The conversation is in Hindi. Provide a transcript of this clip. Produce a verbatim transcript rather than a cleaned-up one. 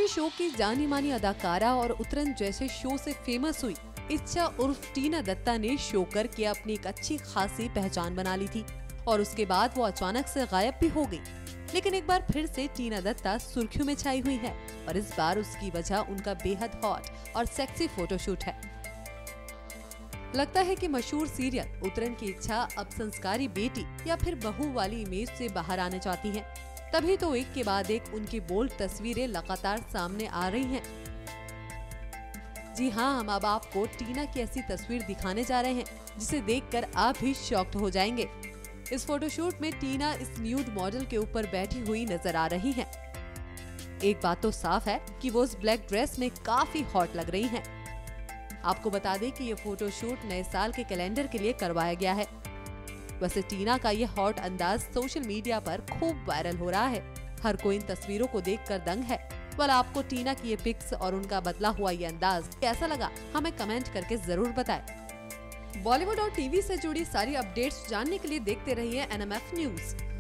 टीवी शो की जानी मानी अदाकारा और उतरन जैसे शो से फेमस हुई इच्छा उर्फ टीना दत्ता ने शो करके अपनी एक अच्छी खासी पहचान बना ली थी और उसके बाद वो अचानक से गायब भी हो गई। लेकिन एक बार फिर से टीना दत्ता सुर्खियों में छाई हुई है और इस बार उसकी वजह उनका बेहद हॉट और सेक्सी फोटोशूट है। लगता है कि मशहूर सीरियल उतरन की इच्छा अब संस्कारी बेटी या फिर बहू वाली इमेज से बाहर आने चाहती है, तभी तो एक के बाद एक उनकी बोल्ड तस्वीरें लगातार सामने आ रही हैं। जी हाँ, हम अब आपको टीना की ऐसी तस्वीर दिखाने जा रहे हैं जिसे देखकर आप भी शॉक्ड हो जाएंगे। इस फोटोशूट में टीना इस न्यूड मॉडल के ऊपर बैठी हुई नजर आ रही हैं। एक बात तो साफ है कि वो उस ब्लैक ड्रेस में काफी हॉट लग रही हैं। आपको बता दें कि ये फोटोशूट नए साल के कैलेंडर के लिए करवाया गया है। वैसे टीना का ये हॉट अंदाज सोशल मीडिया पर खूब वायरल हो रहा है। हर कोई इन तस्वीरों को देखकर दंग है। वाला आपको टीना की ये पिक्स और उनका बदला हुआ ये अंदाज कैसा लगा, हमें कमेंट करके जरूर बताएं। बॉलीवुड और टीवी से जुड़ी सारी अपडेट्स जानने के लिए देखते रहिए एन एम एफ न्यूज।